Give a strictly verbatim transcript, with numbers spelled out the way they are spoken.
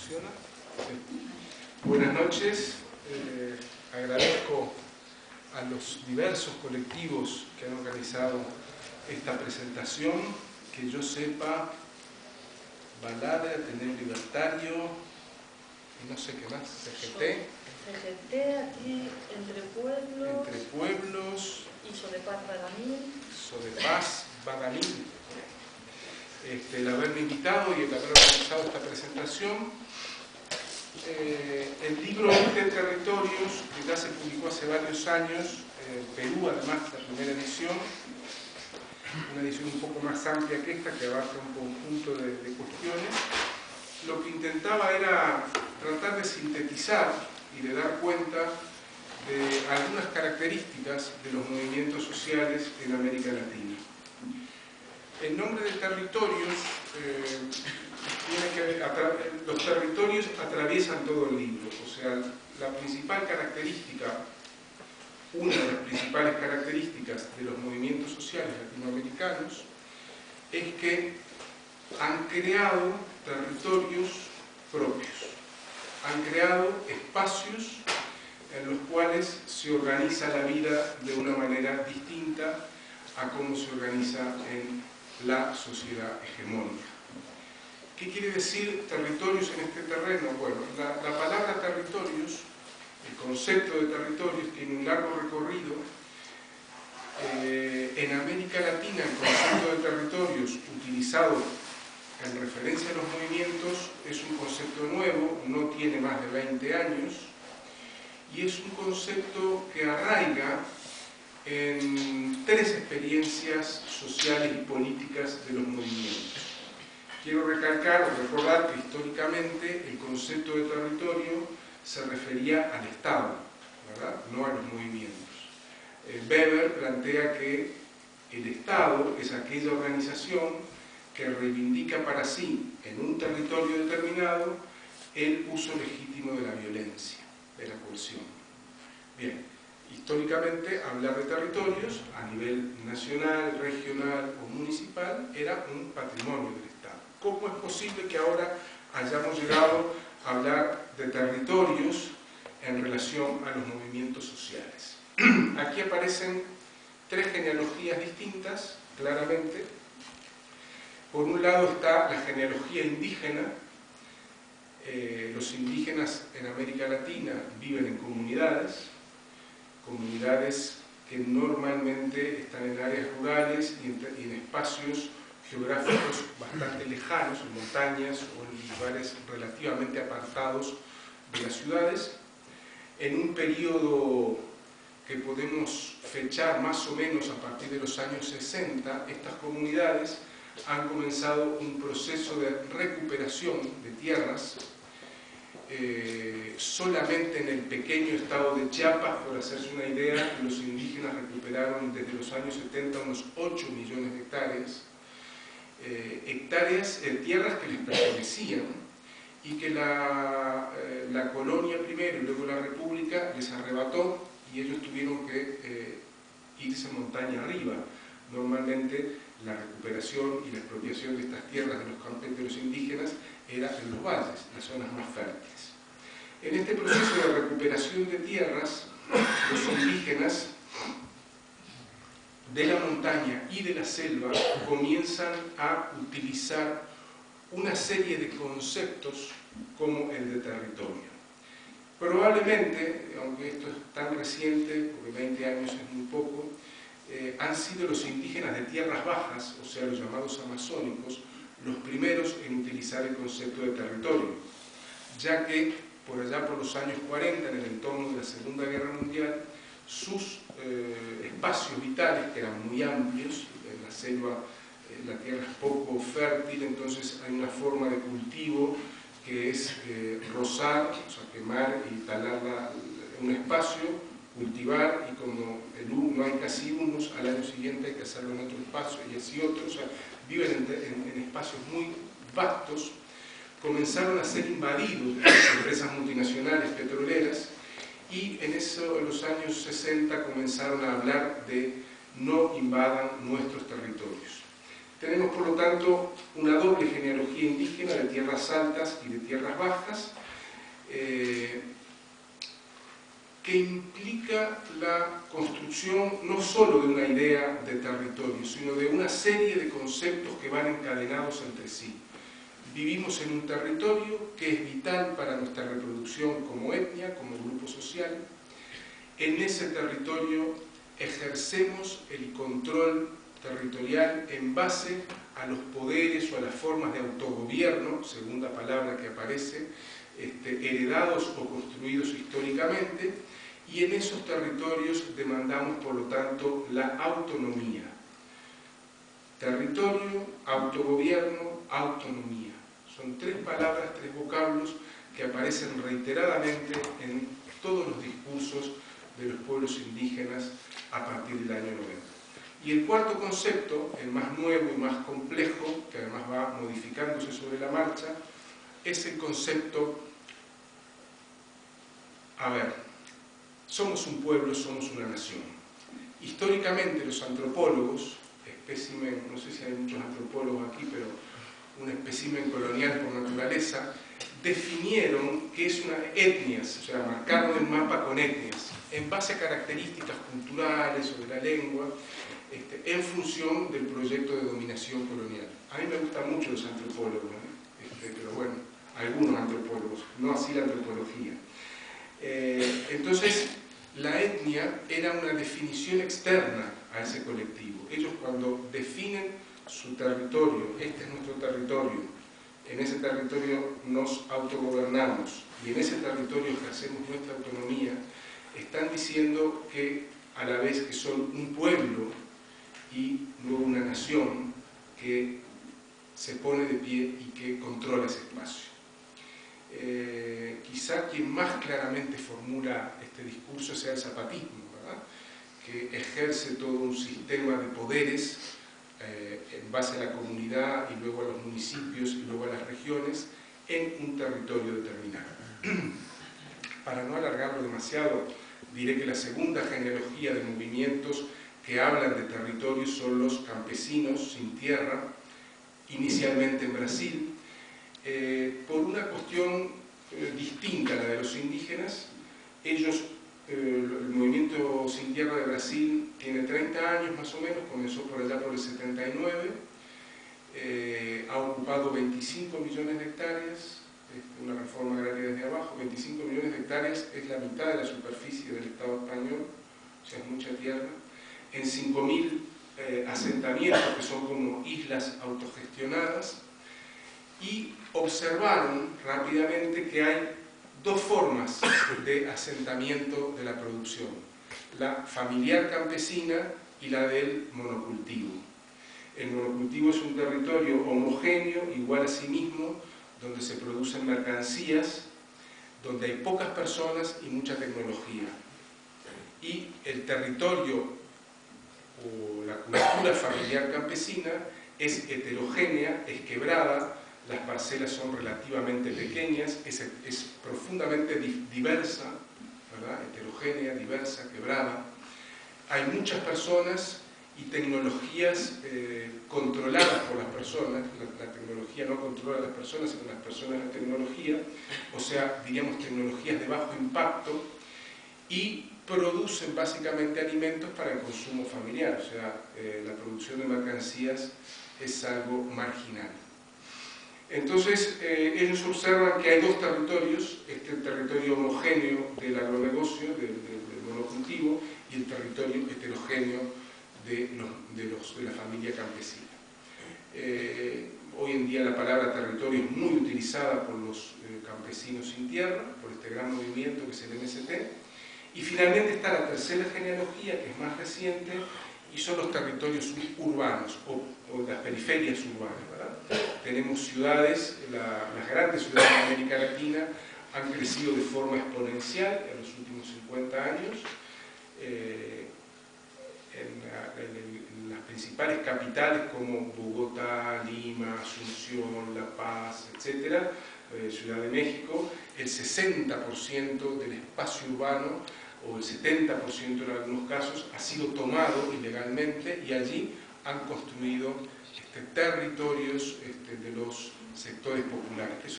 funciona. Sí. Buenas noches, eh, agradezco a los diversos colectivos que han organizado esta presentación. Que yo sepa, Balada, Ateneo Libertario y no sé qué más, C G T. C G T, aquí, Entre Pueblos. Entre Pueblos. Y Sodepaz Badamín. Sodepaz Badamín. Este, el haberme invitado y el haber organizado esta presentación. Eh, el libro Interterritorios, que ya se publicó hace varios años, en Perú, además, la primera edición, una edición un poco más amplia que esta, que abarca un conjunto de, de cuestiones. Lo que intentaba era tratar de sintetizar y de dar cuenta de algunas características de los movimientos sociales en América Latina. El nombre de territorios, eh, tiene que, los territorios atraviesan todo el libro, o sea, la principal característica, una de las principales características de los movimientos sociales latinoamericanos es que han creado territorios propios, han creado espacios en los cuales se organiza la vida de una manera distinta a cómo se organiza en la sociedad hegemónica. ¿Qué quiere decir territorios en este terreno? Bueno, la, la palabra territorios, el concepto de territorios tiene un largo recorrido. Eh, en América Latina el concepto de territorios utilizado en referencia a los movimientos es un concepto nuevo, no tiene más de veinte años, y es un concepto que arraiga en tres experiencias sociales y políticas de los movimientos. Quiero recalcar o recordar que históricamente el concepto de territorio se refería al Estado, ¿verdad? No a los movimientos. Eh, Weber plantea que el Estado es aquella organización que reivindica para sí, en un territorio determinado, el uso legítimo de la violencia, de la coerción. Bien, históricamente hablar de territorios a nivel nacional, regional o municipal era un patrimonio del Estado. ¿Cómo es posible que ahora hayamos llegado a hablar de territorios en relación a los movimientos sociales? Aquí aparecen tres genealogías distintas, claramente. Por un lado está la genealogía indígena. Eh, los indígenas en América Latina viven en comunidades, comunidades que normalmente están en áreas rurales y en, y en espacios geográficos bastante lejanos, en montañas o en lugares relativamente apartados de las ciudades. En un periodo que podemos fechar más o menos a partir de los años sesenta, estas comunidades han comenzado un proceso de recuperación de tierras. Eh, solamente en el pequeño estado de Chiapas, por hacerse una idea, los indígenas recuperaron desde los años setenta unos ocho millones de hectáreas. Eh, hectáreas, eh, tierras que les pertenecían y que la, eh, la colonia primero y luego la república les arrebató y ellos tuvieron que eh, irse montaña arriba. Normalmente la recuperación y la expropiación de estas tierras de los campos de los indígenas era en los valles, las zonas más fértiles. En este proceso de recuperación de tierras, los indígenas de la montaña y de la selva comienzan a utilizar una serie de conceptos como el de territorio. Probablemente, aunque esto es tan reciente, porque veinte años es muy poco, eh, han sido los indígenas de tierras bajas, o sea, los llamados amazónicos, los primeros en utilizar el concepto de territorio, ya que por allá por los años cuarenta, en el entorno de la Segunda Guerra Mundial, sus eh, espacios vitales, que eran muy amplios, en la selva eh, la tierra es poco fértil, entonces hay una forma de cultivo que es eh, rozar, o sea, quemar y talar la, un espacio, cultivar, y como el, no hay casi humus, al año siguiente hay que hacerlo en otro espacio y así otro, o sea, viven en, en, en espacios muy vastos. Comenzaron a ser invadidos por las empresas multinacionales petroleras y en, eso, en los años sesenta comenzaron a hablar de no invadan nuestros territorios. Tenemos, por lo tanto, una doble genealogía indígena de tierras altas y de tierras bajas, eh, que implica la construcción no solo de una idea de territorio, sino de una serie de conceptos que van encadenados entre sí. Vivimos en un territorio que es vital para nuestra reproducción como etnia, como grupo social. En ese territorio ejercemos el control territorial en base a los poderes o a las formas de autogobierno, segunda palabra que aparece, este, heredados o construidos históricamente, y en esos territorios demandamos, por lo tanto, la autonomía. Territorio, autogobierno, autonomía. Son tres palabras, tres vocablos que aparecen reiteradamente en todos los discursos de los pueblos indígenas a partir del año noventa. Y el cuarto concepto, el más nuevo y más complejo, que además va modificándose sobre la marcha, es el concepto, a ver, somos un pueblo, somos una nación. Históricamente los antropólogos, espécimen, no sé si hay muchos antropólogos aquí, pero un espécimen colonial por naturaleza, definieron que es una etnias, o sea, marcaron el mapa con etnias, en base a características culturales o de la lengua, este, en función del proyecto de dominación colonial. A mí me gustan mucho los antropólogos, ¿eh? este, pero bueno, algunos antropólogos, no así la antropología. Eh, entonces, la etnia era una definición externa a ese colectivo. Ellos, cuando definen su territorio, este es nuestro territorio, en ese territorio nos autogobernamos y en ese territorio ejercemos nuestra autonomía, están diciendo que a la vez que son un pueblo y luego una nación que se pone de pie y que controla ese espacio. Eh, quizá quien más claramente formula este discurso sea el zapatismo, ¿verdad? Que ejerce todo un sistema de poderes eh, en base a la comunidad y luego a los municipios y luego a las regiones en un territorio determinado. Para no alargarlo demasiado, diré que la segunda genealogía de movimientos que hablan de territorios son los campesinos sin tierra, inicialmente en Brasil, eh, por una cuestión eh, distinta a la de los indígenas. Ellos, eh, el movimiento sin tierra de Brasil tiene treinta años más o menos, comenzó por allá por el setenta y nueve, eh, ha ocupado veinticinco millones de hectáreas, una reforma agraria desde abajo, veinticinco millones de hectáreas es la mitad de la superficie del Estado español, o sea, es mucha tierra, en cinco mil eh, asentamientos que son como islas autogestionadas, y observaron rápidamente que hay dos formas de asentamiento de la producción, la familiar campesina y la del monocultivo. El monocultivo es un territorio homogéneo, igual a sí mismo, donde se producen mercancías, donde hay pocas personas y mucha tecnología. Y el territorio o la cultura familiar campesina es heterogénea, es quebrada, las parcelas son relativamente pequeñas, es, es profundamente di diversa, ¿verdad? Heterogénea, diversa, quebrada. Hay muchas personas y tecnologías eh, controladas por las personas. La, la tecnología no controla a las personas, sino las personas la tecnología, o sea, diríamos tecnologías de bajo impacto, y producen básicamente alimentos para el consumo familiar, o sea, eh, la producción de mercancías es algo marginal. Entonces, eh, ellos observan que hay dos territorios, este el territorio homogéneo del agronegocio, del, del, del monocultivo, y el territorio heterogéneo de, los, de, los, de la familia campesina. Eh, hoy en día la palabra territorio es muy utilizada por los eh, campesinos sin tierra, por este gran movimiento que es el M S T, y finalmente está la tercera genealogía, que es más reciente, y son los territorios urbanos, o, o las periferias urbanas, ¿verdad? Tenemos ciudades, la, las grandes ciudades de América Latina han crecido de forma exponencial en los últimos cincuenta años. Eh, en, la, en, el, en las principales capitales como Bogotá, Lima, Asunción, La Paz, etcétera, eh, Ciudad de México, el sesenta por ciento del espacio urbano, o el setenta por ciento en algunos casos, ha sido tomado ilegalmente, y allí han construido este, territorios este, de los sectores populares.